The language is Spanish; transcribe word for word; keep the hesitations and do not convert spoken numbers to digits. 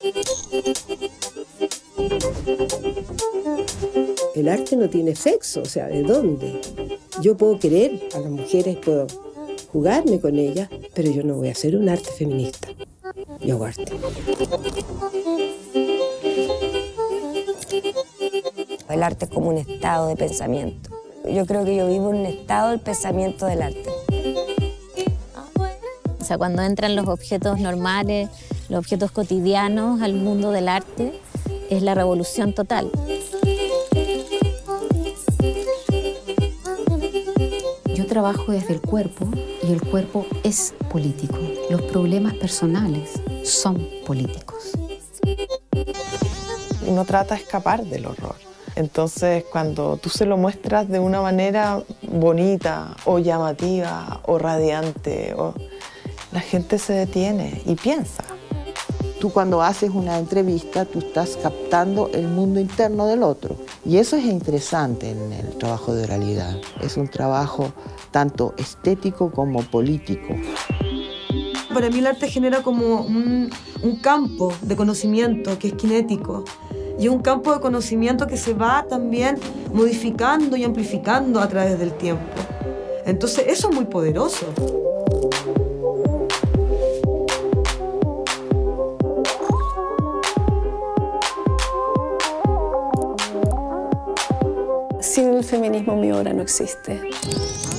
El arte no tiene sexo, o sea, ¿de dónde? Yo puedo querer a las mujeres, puedo jugarme con ellas, pero yo no voy a hacer un arte feminista. Yo hago arte. El arte es como un estado de pensamiento. Yo creo que yo vivo en un estado del pensamiento del arte. O sea, cuando entran los objetos normales, los objetos cotidianos al mundo del arte, es la revolución total. Yo trabajo desde el cuerpo y el cuerpo es político. Los problemas personales son políticos. Uno trata de escapar del horror. Entonces, cuando tú se lo muestras de una manera bonita o llamativa o radiante, o... la gente se detiene y piensa. Tú cuando haces una entrevista, tú estás captando el mundo interno del otro. Y eso es interesante en el trabajo de oralidad. Es un trabajo tanto estético como político. Para mí el arte genera como un, un campo de conocimiento que es kinético. Y un campo de conocimiento que se va también modificando y amplificando a través del tiempo. Entonces eso es muy poderoso. Sin el feminismo mi obra no existe.